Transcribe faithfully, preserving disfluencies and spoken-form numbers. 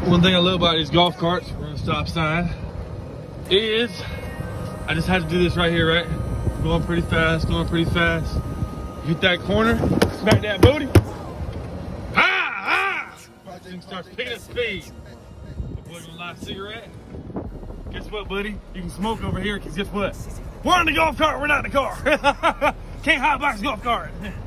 One thing I love about these golf carts, we're on a stop sign, is I just had to do this right here, right? Going pretty fast, going pretty fast. Hit that corner, smack that booty. Ah, ah! Thing starts picking up speed. The boy gonna light a cigarette. Guess what, buddy? You can smoke over here, because guess what? We're on the golf cart, we're not in the car. Can't hotbox golf cart.